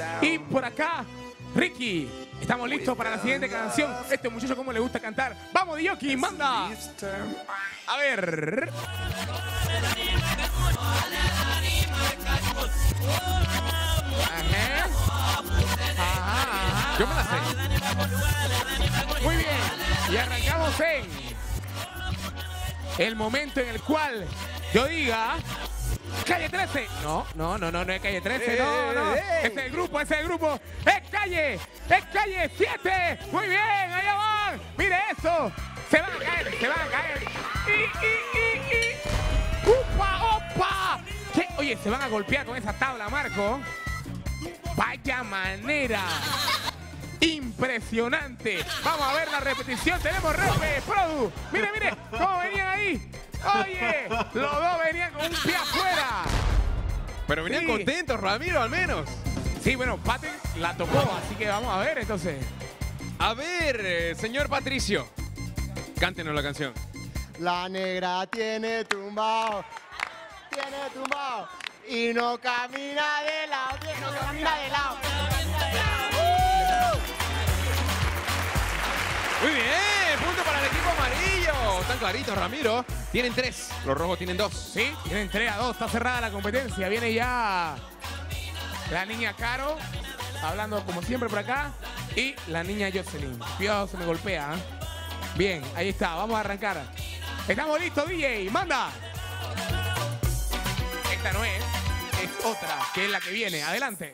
Y por acá, Ricky, estamos listos para la siguiente canción. Este muchacho cómo le gusta cantar. ¡Vamos, Dioki, manda! A ver. Ajá. Yo me la sé. Muy bien. Y arrancamos en el momento en el cual yo diga Calle 13. No es Calle 13, no. Es el grupo, es Calle 7. Muy bien, allá van. Mire eso. Se van a caer. ¡Upa! ¿Qué? Oye, se van a golpear con esa tabla, Marco. Vaya manera. Impresionante. Vamos a ver la repetición. Tenemos repe, Produ. Mire cómo venían ahí. Oye, los dos venían con un pie afuera. Pero venían contentos, Ramiro, al menos. Sí, bueno, Patrick la tocó, así que vamos a ver entonces. A ver, señor Patricio, cántenos la canción. La negra tiene tumbao y no camina de lado, Muy bien, punto para el equipo amarillo. Están claritos, Ramiro. Tienen 3, los rojos tienen 2. Sí, tienen 3-2, está cerrada la competencia. Viene ya la niña Caro, hablando como siempre por acá, y la niña Jocelyn. Cuidado, se me golpea. Bien, ahí está, vamos a arrancar. Estamos listos, DJ, manda. Esta no es otra, que es la que viene. Adelante.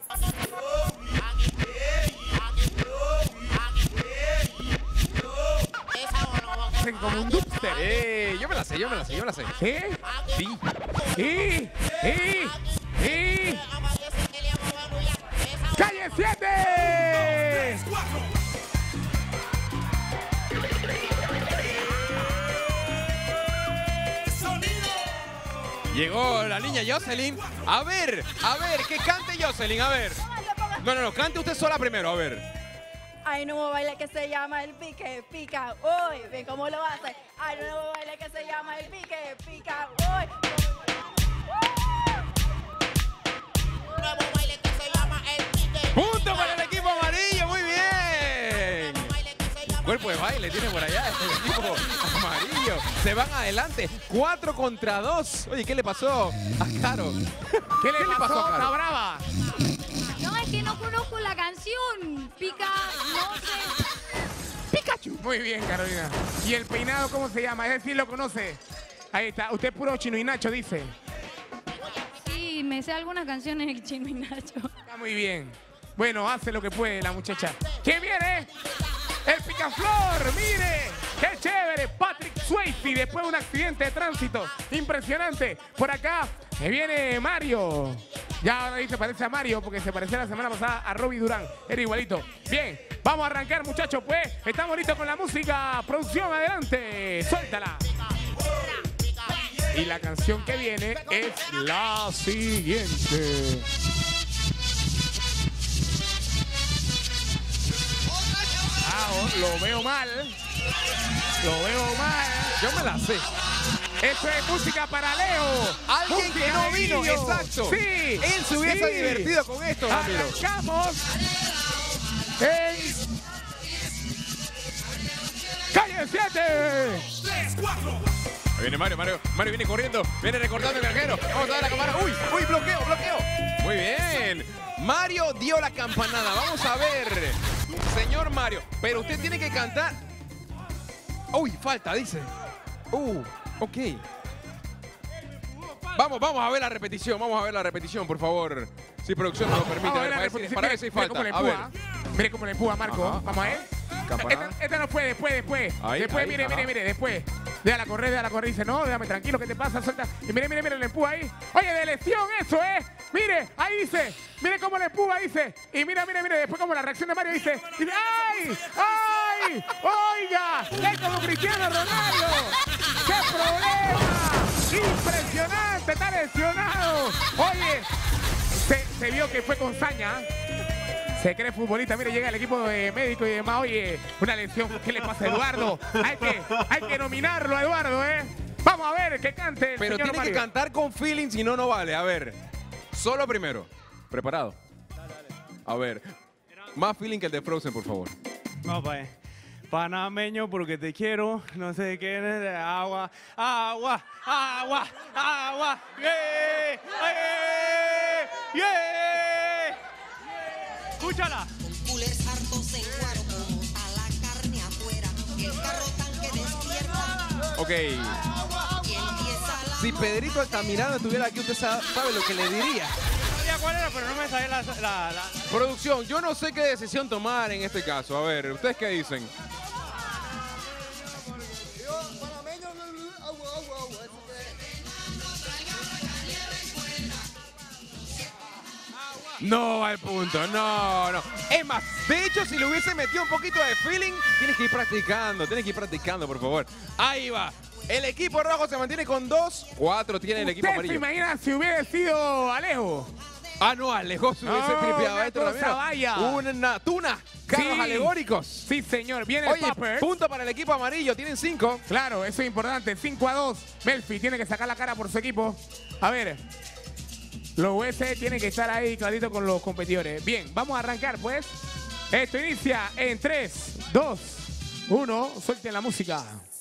Hacen como un dubstep. Yo me la sé. ¿Sí? Sí. ¡Calle 7! Llegó la niña Jocelyn. A ver, que cante Jocelyn, a ver. No, cante usted sola primero, a ver. Hay un nuevo baile que se llama el pique, pica, uy, ve cómo lo hace. Hay un nuevo baile que se llama el pique, pica, uy. Nuevo baile que se llama el pique. Punto para el equipo amarillo, muy bien. Cuerpo de baile tiene por allá este equipo amarillo. Se van adelante, 4 contra 2. Oye, ¿qué le pasó a Caro? ¿Qué le pasó a Caro? Caro? Brava? No, es que no conozco la canción. Pica, no sé. Pikachu. Muy bien, Carolina. ¿Y el peinado cómo se llama? Es decir, lo conoce. Ahí está. Usted es puro Chino y Nacho, dice. Sí, me sé algunas canciones de Chino y Nacho. Está muy bien. Bueno, hace lo que puede la muchacha. ¿Quién viene? El Picaflor, mire. ¡Qué chévere! Patrick Swayze después de un accidente de tránsito. Impresionante. Por acá viene Mario. Ya ahora dice parece a Mario porque se parecía la semana pasada a Robbie Durán. Era igualito. Bien, vamos a arrancar, muchachos, pues. Estamos listos con la música. Producción, adelante. Suéltala. Y la canción que viene es la siguiente. Lo veo mal. Yo me la sé. Esto es música para Leo. Alguien música que no de vino, niños. exacto. Sí. Él se hubiese divertido con esto, Ramiro. Arrancamos en Calle 7. Ahí viene Mario viene corriendo, viene recortando el granjero. Vamos a dar la cámara. Uy, bloqueo. Muy bien. Mario dio la campanada. Vamos a ver, señor Mario. Pero usted tiene que cantar. Uy, falta, dice. Ok. Vamos a ver la repetición, por favor. Si producción nos lo permite. Vamos a ver Para la ver si repetición. falta. Mire A ver. Mire cómo le empuja Marco. Ajá. Vamos a ver. Esta no fue después. Ahí, Mire, después. Déjala correr. Dice, no, déjame tranquilo, ¿qué te pasa? Suelta. Y mire, le empuja ahí. Oye, de lesión eso, Mire, ahí dice. Mire cómo le empuja, dice. Y mire. Después como la reacción de Mario dice. ¡Ay! ¡Oiga! ¡Es como Cristiano Ronaldo! ¡Qué problema! ¡Impresionante! ¡Está lesionado! Oye, se vio que fue con saña. Se cree futbolista. Mire, llega el equipo de médico y demás. Oye, una lesión. ¿Qué le pasa a Eduardo? Hay que nominarlo a Eduardo, Vamos a ver que cante el Pero señor tiene Mario. que cantar con feeling, si no, no vale. A ver, solo primero. ¿Preparado? A ver, más feeling que el de Frozen, por favor. No, pues. Panameño porque te quiero, no sé qué, agua, agua, agua, agua, yeah, yeah, yeah. Escúchala. Coolers hartos en cuaro, como a la carne afuera, el carro tanque despierta. Ok. Y empieza la Si Pedrito Altamirano estuviera aquí, usted sabe lo que le diría. No sabía cuál era, pero no me sabía la... Producción, yo no sé qué decisión tomar en este caso. A ver, ¿ustedes qué dicen? No al punto, no, no. Es más, de hecho, si le hubiese metido un poquito de feeling, tienes que ir practicando, por favor. Ahí va. El equipo rojo se mantiene con 2, 4 tiene el equipo ¿Usted se amarillo. imagina si hubiera sido Alejo? Ah, no, Alejo se hubiese No, tripeado una esto, cosa Ramiro. vaya. Una tuna, carros Sí. alegóricos. Sí, señor. Viene el Oye, Popper. punto para el equipo amarillo, tienen 5. Claro, eso es importante. 5-2. Melfi tiene que sacar la cara por su equipo. A ver. Los US tienen que estar ahí clarito con los competidores. Bien, vamos a arrancar, pues. Esto inicia en 3, 2, 1. Suelten la música.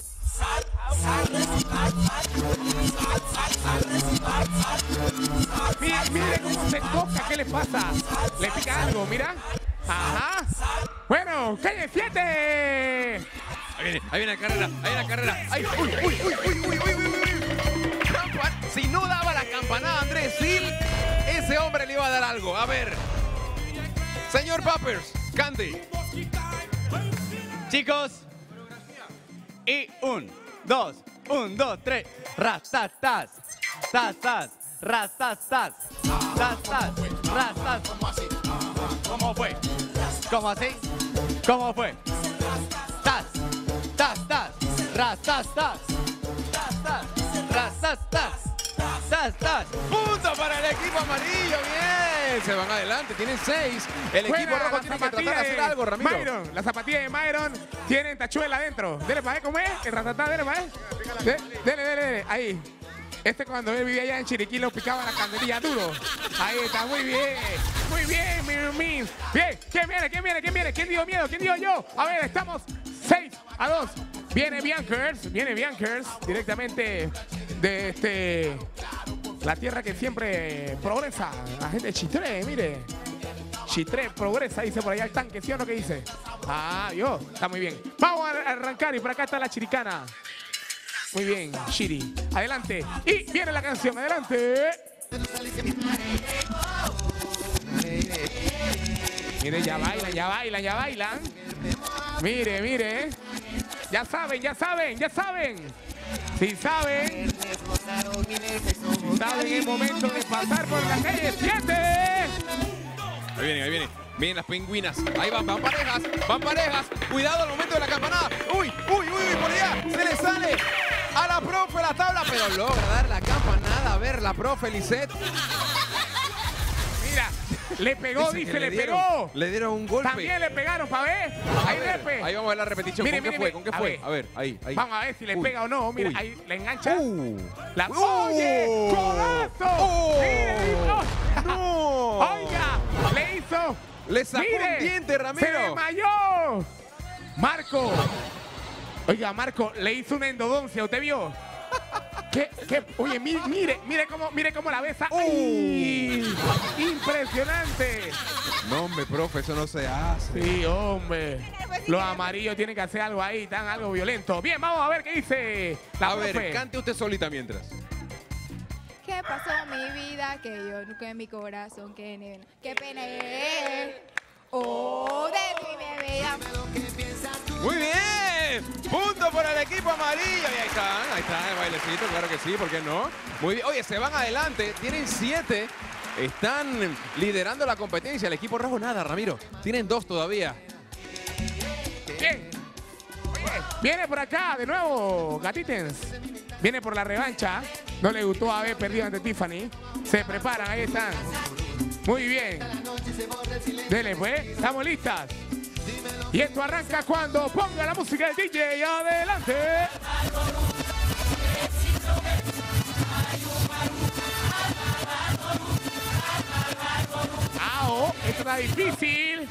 Mire, mire cómo se toca. ¿Qué le pasa? Le pica algo, mira. Ajá. Bueno, calle 7. Ahí viene la carrera, ahí viene la carrera. Ay, uy, uy, uy, uy, uy, uy, uy. Si no daba la campanada Andrés Sil, ese hombre le iba a dar algo. A ver. Señor Poppers, cante. Chicos. Y 1, 2, 3. Rastatas, tastas, rastatas, tastas, rastas. ¿Cómo fue? ¿Cómo así? ¿Cómo fue? Tas, tas, tas, rastatas, tastas, rastatas, tastas. Punto para el equipo amarillo. Bien. Se van adelante, tienen 6. El equipo Fuera, rojo la tiene que tratar de zapatilla hacer algo, Ramiro. Myron, las zapatillas de Myron tienen tachuela adentro. Dele para ¿cómo es? El ratatá, dele para Dele. Ahí. Este cuando él vivía allá en Chiriquí lo picaba la candelilla duro. Ahí está, muy bien. Muy bien, Myron Means. Bien, ¿quién viene? ¿Quién dio miedo? ¿Quién dio yo? A ver, estamos 6-2. Viene Biancers directamente de la tierra que siempre progresa. La gente de Chitré, mire. Chitré progresa, dice por allá el tanque, ¿sí o no? ¿Qué dice? Ah, yo, está muy bien. Vamos a arrancar y por acá está la chiricana. Muy bien, Chiri. Adelante. Y viene la canción, adelante. Mire, ya bailan. Mire. Ya saben. Si saben. Saben el momento de pasar por la calle 7. Ahí viene. Vienen las pingüinas. Ahí van parejas. Cuidado al momento de la campanada. Uy, por allá. Se le sale a la profe la tabla, pero logra dar la campanada. A ver, la profe Lisette. Mira, le pegó, Dice dice, que le pegó. Le dieron un golpe. También le pegaron, para ver. Ahí repe. Ahí vamos a ver la repetición. Mire, ¿Con mire, qué a fue? ver. A ver, ahí. Vamos a ver si le Uy. pega o no. Mira, Uy. ahí le engancha. La... Oh. ¡Oye! ¡Codazo! Mire, No. Oiga, le hizo. Le sacó Mire, un diente, Ramiro. Se desmayó. Marco. Oiga, Marco, le hizo una endodoncia. ¿Usted vio? ¿Qué? Oye, mire cómo la besa. ¡Ay! Impresionante. No, hombre, profe, eso no se hace. Sí, hombre. Los amarillos tienen que hacer algo ahí, tan algo violento. Bien, vamos a ver qué dice la A ver, profe. cante usted solita mientras. ¿Qué pasó en mi vida? Que yo nunca en mi corazón, que pené. Oh, de mi bebé. Muy bien. Punto para el equipo amarillo. Y ahí está el bailecito, claro que sí, ¿por qué no? Muy bien. Oye, se van adelante, tienen 7. Están liderando la competencia. El equipo rojo nada, Ramiro. Tienen 2 todavía. Bien. Oye, viene por acá de nuevo, Gatitens. Viene por la revancha. No le gustó haber perdido ante Tiffany. Se preparan, ahí están. Muy bien. Dele, pues. Estamos listas. Y esto arranca cuando ponga la música del DJ. Adelante. Wow, esto está difícil.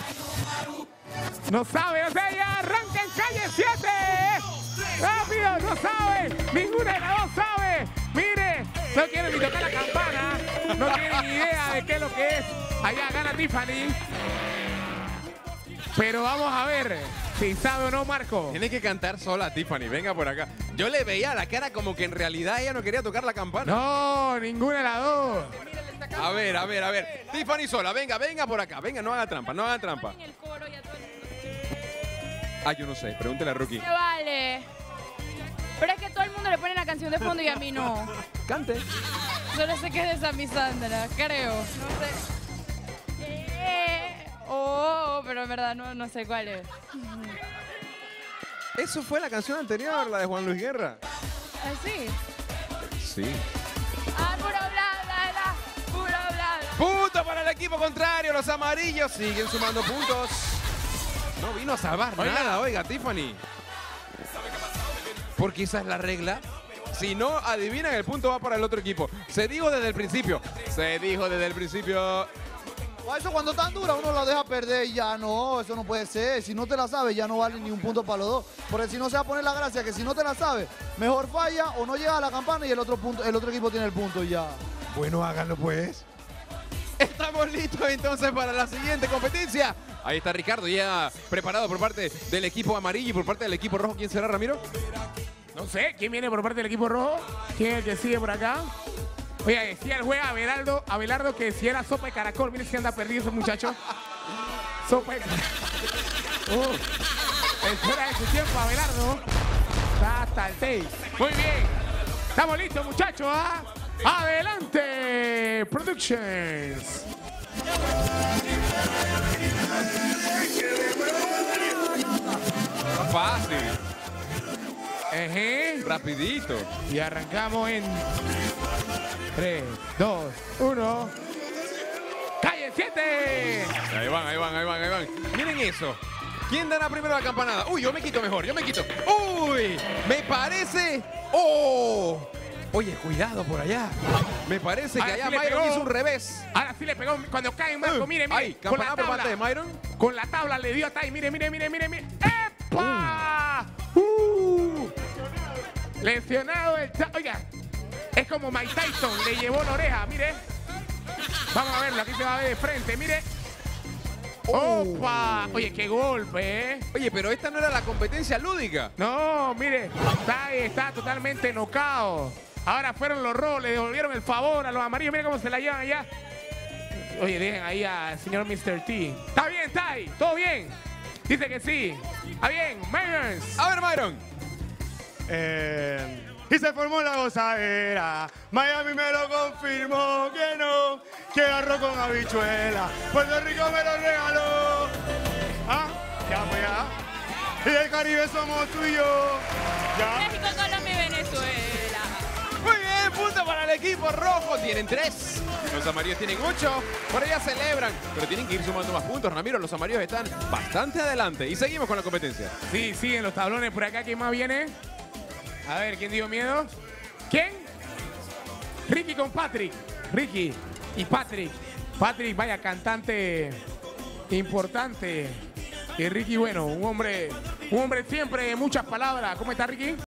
No sabe, o sea, ya arranca en calle 7. Rápido, no sabe. Ninguna de las dos sabe. Mire, no quieren ni tocar la campana. No tienen ni idea de qué es lo que es. Allá gana Tiffany. Pero vamos a ver si sabe o no Marco. Tiene que cantar sola Tiffany, venga por acá. Yo le veía la cara como que en realidad ella no quería tocar la campana. No, ninguna de las dos. A ver. Tiffany sola, venga por acá. Venga, no haga trampa, no haga trampa. Ah, yo no sé, pregúntale a Rookie. Me vale. Pero es que todo el mundo le pone la canción de fondo y a mí no. Cante. Solo sé que es de Sammy Sandra, creo. No sé. Pero en verdad no sé cuál es. Eso fue la canción anterior, la de Juan Luis Guerra. ¿Ah, sí? Sí. Ah, puro bla, puro bla. Punto para el equipo contrario. Los amarillos siguen sumando puntos. No vino a salvar nada, oiga, Tiffany. Porque esa es la regla. Si no adivinan, el punto va para el otro equipo. Se dijo desde el principio. Eso cuando tan dura uno la deja perder y ya no, eso no puede ser. Si no te la sabes, ya no vale ni un punto para los dos. Porque si no se va a poner la gracia que si no te la sabes, mejor falla o no llega a la campana y el otro equipo tiene el punto y ya. Bueno, háganlo pues. Estamos listos entonces para la siguiente competencia. Ahí está Ricardo ya preparado por parte del equipo amarillo y por parte del equipo rojo. ¿Quién será, Ramiro? No sé, ¿quién viene por parte del equipo rojo? ¿Quién es el que sigue por acá? Oiga, decía el juez Abelardo que si era sopa de caracol. Mire si anda perdido ese muchacho. Sopa de caracol. Espera de su tiempo, Abelardo. Está hasta el 6. Muy bien. Estamos listos, muchachos. ¿Ah? Adelante, Productions. Fácil. Rapidito. Y arrancamos en 3, 2, 1. ¡Calle 7! Ahí van. Miren eso. ¿Quién dará primero la campanada? Uy, yo me quito mejor, Uy, me parece... ¡Oh! Oye, cuidado por allá. Me parece que allá Myron hizo un revés. Ahora sí le pegó cuando cae en Marco. Mire. Ahí, Con la campanada por tabla. parte de Myron. Con la tabla le dio hasta ahí. Mire. ¡Epa! Lesionado el... Oiga, es como Mike Tyson. Le llevó la oreja, mire. Vamos a verlo. Aquí se va a ver de frente, mire. ¡Opa! Oye, qué golpe, ¿eh? Oye, pero esta no era la competencia lúdica. No, mire. Está totalmente nocao. Ahora fueron los rojos, le devolvieron el favor a los amarillos. Mira cómo se la llevan allá. Oye, dejen ahí al señor Mr. T. ¿Está bien, Tai? ¿Todo bien? Dice que sí. ¿Está bien? Myron. A ver, Myron. Y se formó la gozadera. Miami me lo confirmó que no. Que arroz con habichuela. Puerto Rico me lo regaló. ¿Ah? Ya, pues ya. Y del Caribe somos tú y yo. Ya. México, Colombia y Venezuela. Muy bien, punto para el equipo rojo. Tienen 3. Los amarillos tienen 8. Por allá celebran. Pero tienen que ir sumando más puntos, Ramiro. Los amarillos están bastante adelante. Y seguimos con la competencia. Sí, siguen los tablones por acá. ¿Quién más viene? A ver, ¿quién dio miedo? ¿Quién? Ricky con Patrick. Ricky y Patrick. Patrick, vaya, cantante importante. Y Ricky, bueno, un hombre siempre de muchas palabras. ¿Cómo está, Ricky?